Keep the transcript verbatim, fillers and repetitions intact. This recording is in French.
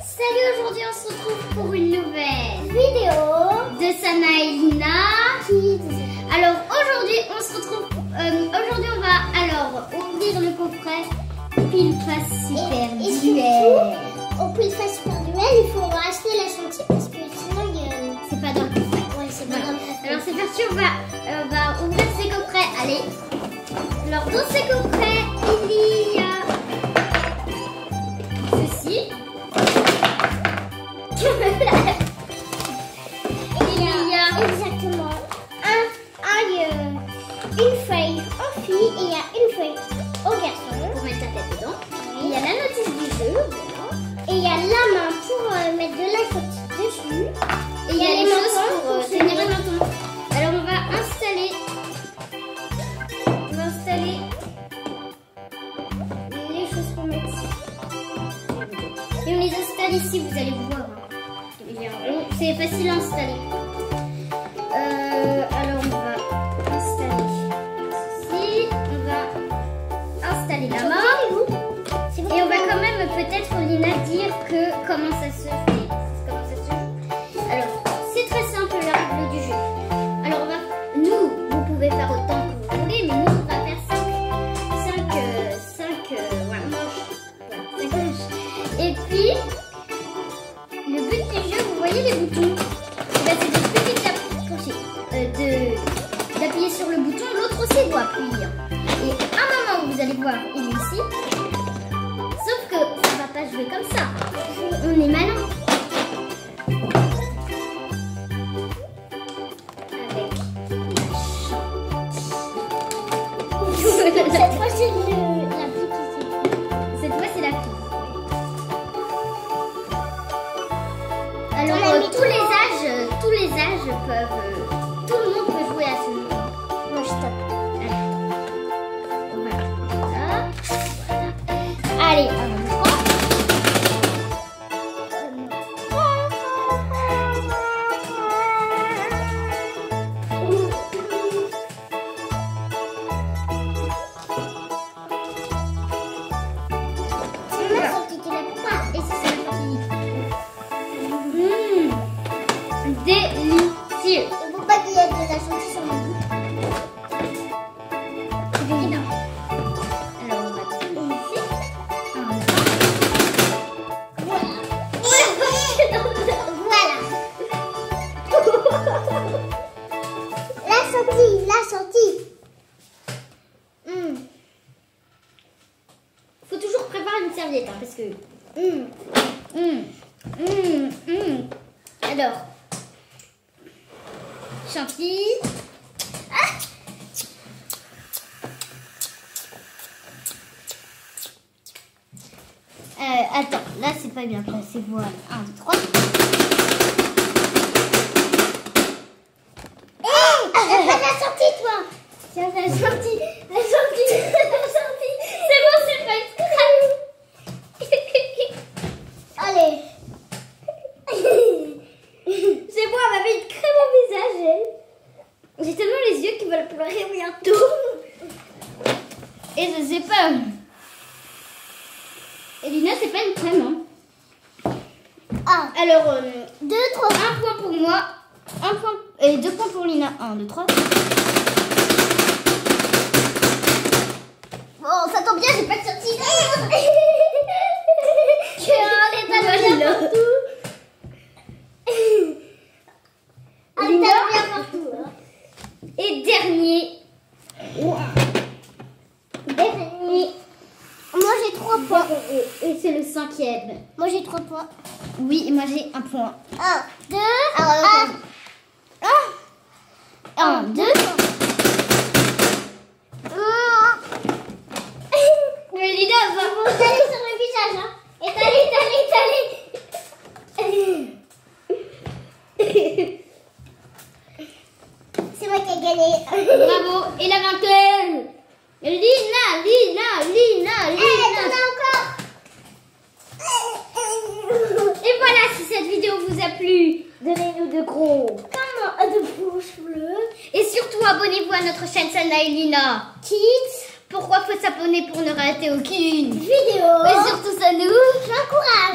Salut, aujourd'hui on se retrouve pour une nouvelle vidéo de Sana et Lina. Alors aujourd'hui on se retrouve, euh, aujourd'hui on va alors ouvrir le coffret Pile Face Super et, et Duel. Surtout, au Pile Face Super Duel, il faut racheter la chantier parce que sinon il y a... C'est pas dans le coffret. Ouais, c'est pas Voilà. dans le coffret. Alors c'est parti, on va, euh, on va ouvrir ces coffrets. Allez. Alors dans ces coffrets il y a ceci. Il y a exactement un, un, euh, une feuille en fille et il y a une feuille au garçon. Pour mettre la tête dedans. Il y a la notice du jeu. Voilà. Et il y a la main pour euh, mettre de la sortie dessus. Et il y a les choses pour euh, se tenir mettre. le menton. Alors on va installer. On va installer les choses pour mettre ici. Et on les installe ici, vous allez voir. C'est facile à installer. Euh, alors on va installer ceci. On va installer la main. Et on va quand même peut-être, Lina, dire que comment ça se fait. Comment ça se joue. Alors, c'est très simple la règle du jeu. Alors, on va, nous, vous pouvez faire autant que vous voulez, mais nous, on va faire cinq manches. Et puis, le but du jeu, vous voyez les boutons, là, c'est de petit appuyer, euh, de d'appuyer sur le bouton, l'autre aussi doit appuyer. Et à un moment, vous allez voir, il est ici. Sauf que ça va pas jouer comme ça. On est malin. Avec Cette fois, c'est le- la fille qui s'est... cette fois, c'est la fille. Alors, On a euh, mis tous les âges, euh, tous les âges peuvent, euh, tout le monde peut jouer à ce jeu. Moi, je tape. Voilà. Voilà. Voilà. Allez, un, deux, trois. C'est ma sortie, tu l'as pas. Et c'est ça la fille. Mmh. Délicieux. Il faut pas qu'il y ait de la sortie sur mon bout. Lina. Alors on va tourner ici. Un, Voilà. Voilà. La sortie, la sortie. Mmh. Faut toujours préparer une serviette, hein, parce que. Mmh. Mmh. Mmh. Mmh. Alors. Chantilly. Ah. Euh, attends, là c'est pas bien placé. Voilà. un, deux, trois. Hey, la sortie, toi. Tiens, la sortie. La sortie. La sortie. C'est bon, c'est pas exprès. Allez. C'est bon, elle m'a mis une crème au visage. elle. J'ai tellement les yeux qui veulent pleurer bientôt. Et je sais pas. Et Lina, c'est pas une crème. Hein. Un, Alors, euh, deux, trois. un point pour moi. Un point. Et deux points pour Lina. Un, deux, trois. Bon, ça tombe bien, j'ai pas de sortie. Tu as les talons bien partout. Ah, les Lina. talons bien partout. Hein. Et dernier. Dernier. Moi, j'ai trois points. Et, et c'est le cinquième. Moi, j'ai trois points. Oui, et moi j'ai un point. Un, deux, Alors, un. Un, deux. Mais Lina va. Vous allez sur le visage, hein. Étalez, étalez, étalez. C'est moi qui ai gagné. Bravo. Et la vainqueur Lina, Lina, Lina, Allez, Lina. t'en as encore. Et voilà, si cette vidéo vous a plu, donnez-nous de gros Comment de pouces bleus. et surtout abonnez-vous à notre chaîne Sana et Lina. Kids. Pourquoi faut s'abonner pour ne rater aucune Vidéo. Et surtout ça nous J'encourage.